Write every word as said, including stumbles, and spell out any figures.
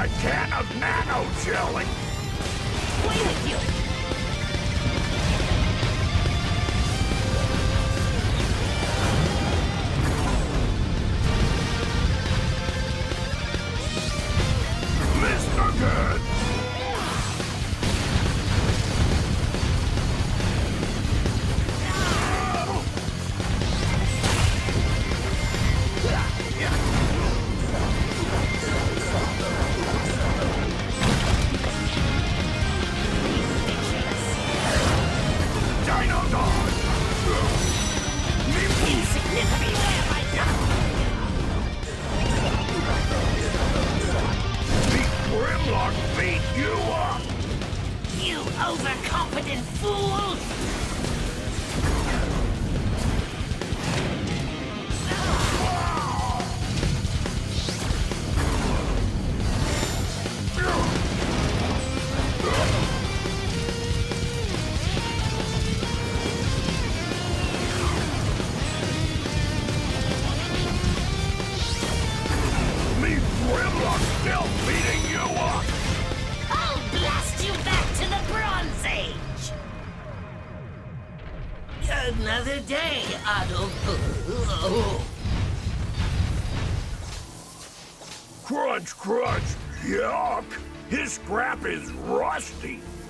my can of nano jelly! Wait with you! Mister Good! Dino Dog! Insignificant! Where am I now? Grimlock beat you up! You overconfident fool! Me Grimlock still beating you up! I'll blast you back to the Bronze Age! Another day, Adolf. Crunch, crunch, yuck! His scrap is rusty!